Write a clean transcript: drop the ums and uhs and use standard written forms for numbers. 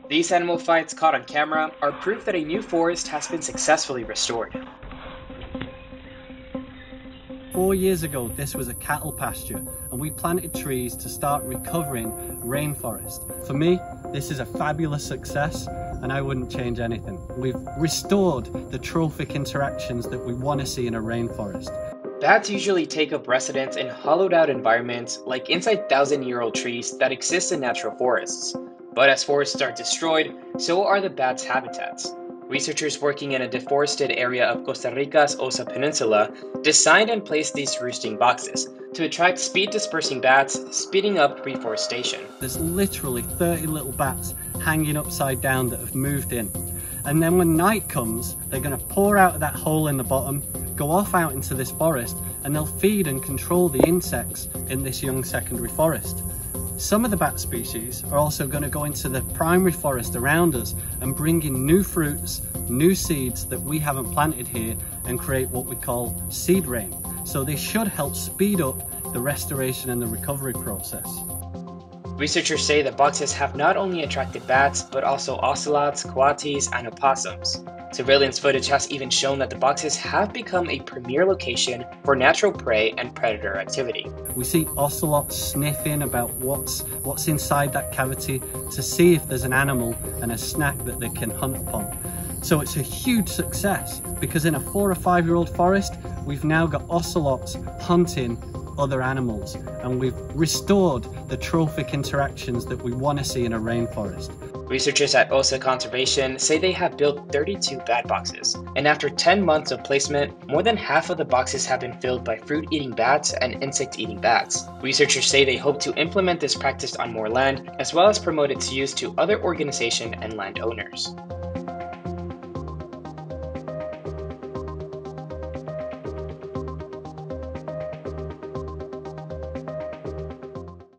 These animal fights caught on camera are proof that a new forest has been successfully restored. 4 years ago, this was a cattle pasture, and we planted trees to start recovering rainforest. For me, this is a fabulous success, and I wouldn't change anything. We've restored the trophic interactions that we want to see in a rainforest. Bats usually take up residence in hollowed out environments like inside thousand-year-old trees that exist in natural forests. But as forests are destroyed, so are the bats' habitats. Researchers working in a deforested area of Costa Rica's Osa Peninsula designed and placed these roosting boxes to attract speed-dispersing bats, speeding up reforestation. There's literally 30 little bats hanging upside down that have moved in. And then when night comes, they're going to pour out of that hole in the bottom, go off out into this forest, and they'll feed and control the insects in this young secondary forest. Some of the bat species are also going to go into the primary forest around us and bring in new fruits, new seeds that we haven't planted here, and create what we call seed rain. So they should help speed up the restoration and the recovery process. Researchers say the boxes have not only attracted bats, but also ocelots, coatis, and opossums. Surveillance footage has even shown that the boxes have become a premier location for natural prey and predator activity. We see ocelots sniffing about what's inside that cavity to see if there's an animal and a snack that they can hunt upon. So it's a huge success because in a 4 or 5 year old forest, we've now got ocelots hunting other animals, and we've restored the trophic interactions that we want to see in a rainforest. Researchers at Osa Conservation say they have built 32 bat boxes, and after 10 months of placement, more than half of the boxes have been filled by fruit-eating bats and insect-eating bats. Researchers say they hope to implement this practice on more land, as well as promote its use to other organizations and landowners.